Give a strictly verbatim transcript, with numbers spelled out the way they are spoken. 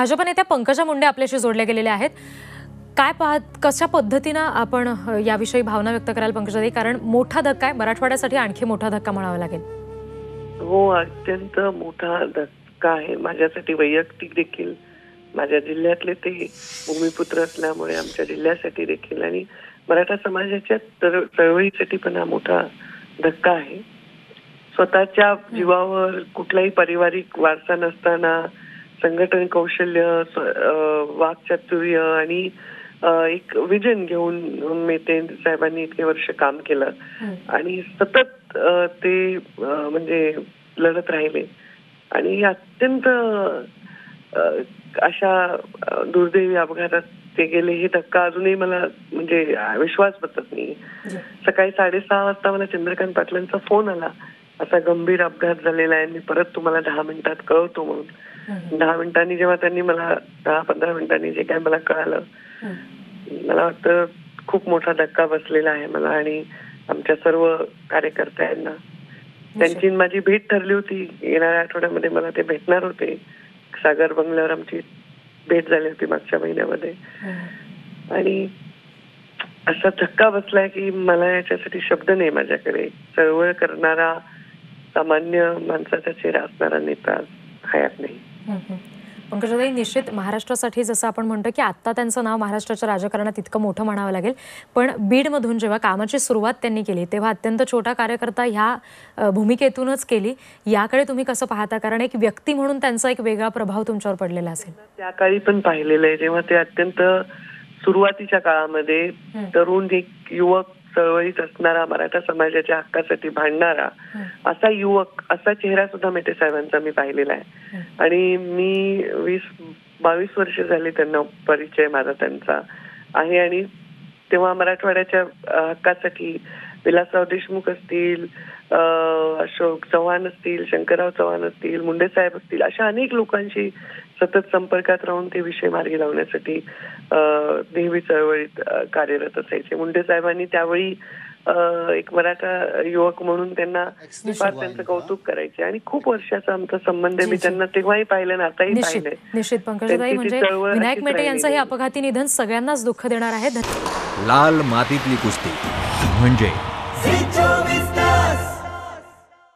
भाजप नेत्या पंकजा मुंडे आपल्याशी जोडले गेलेले आहेत. काय पाहत कशा पद्धतीने आपण याविषयी भावना व्यक्त कराल पंकजाताई, कारण मोठा धक्का आहे, मराठवाड्यासाठी आणखी मोठा धक्का म्हणावा लागेल. हो, अत्यंत मोठा धक्का आहे माझ्यासाठी वैयक्तिक देखील, माझ्या जिल्ह्यातले ते भूमिपुत्र असल्यामुळे आमच्या जिल्ह्यासाठी देखील आणि मराठा समाजाच्या चळवळीसाठी पण हा मोठा धक्का आहे. स्वतःच्या जीवावर कुठलाही पारिवारिक वारसा नसताना संघटन कौशल्य, वाक्चातुर्य आणि एक विजन घेऊन मेटे साहेबांनी इतके वर्ष काम केलं आणि सतत ते म्हणजे लढत राहिले आणि अत्यंत अशा दुर्दैवी अपघातात ते गेले. हे धक्का अजूनही मला म्हणजे विश्वास बसत नाही. सकाळी साडेसहा वाजता मला चंद्रकांत पाटलांचा फोन आला, असा गंभीर अपघात झालेला आहे, मी परत तुम्हाला दहा मिनिटात कळवतो म्हणून. दहा मिनिटांनी जेव्हा त्यांनी मला दहा पंधरा मिनिटांनी जे काय मला कळालं, मला वाटतं खूप मोठा धक्का बसलेला आहे मला आणि आमच्या सर्व कार्यकर्त्यांना. त्यांची माझी भेट ठरली होती, येणाऱ्या आठवड्यामध्ये मला ते भेटणार होते. सागर बंगल्यावर आमची भेट झाली होती मागच्या महिन्यामध्ये आणि असा धक्का बसलाय की मला याच्यासाठी शब्द नाही माझ्याकडे. चळवळ करणारा सामान्य माणसाचा चेहरा असणारा नेता हयात नाही. पंकजाताई, निश्चित महाराष्ट्रासाठी जसं आपण म्हणतो की आता त्यांचं नाव महाराष्ट्राच्या राजकारणात इतकं मोठं म्हणावं लागेल, पण बीडमधून जेव्हा कामाची सुरुवात त्यांनी केली तेव्हा अत्यंत छोटा कार्यकर्ता ह्या भूमिकेतूनच केली. याकडे तुम्ही कसं पाहता, कारण एक व्यक्ती म्हणून त्यांचा एक वेगळा प्रभाव तुमच्यावर पडलेला असेल. त्या काळी पण पाहिलेलं आहे, जेव्हा ते अत्यंत सुरुवातीच्या काळामध्ये तरुण एक युवक चळवळीत असणारा, मराठा समाजाच्या हक्कासाठी भांडणारा असा युवक, असा चेहरा सुद्धा मेटे साहेबांचा मी पाहिलेला आहे. आणि मी वीस बावीस वर्ष झाली त्यांना परिचय माझा त्यांचा आहे आणि तेव्हा मराठवाड्याच्या हक्कासाठी विलासराव देशमुख असतील, अशोक चव्हाण असतील, शंकरराव चव्हाण असतील, मुंडे साहेब असतील, अशा अनेक लोकांशी सतत संपर्कात राहून ते विषय मार्गी लावण्यासाठी नेहमी चळवळीत कार्यरत असायचे. मुंडे साहेबांनी त्यावेळी एक मराठा युवक म्हणून त्यांना फार त्यांचं कौतुक करायचे आणि खूप वर्षाचा आमचा संबंध मी त्यांना तेव्हाही पाहिलं ना आताही पाहिलंय. निश्चित पंकजाताई, म्हणजे विनायक मेटे यांचं हे अपघाती निधन सगळ्यांनाच दुःख देणार आहे. लाल मातीतली कुस्ती म्हणजे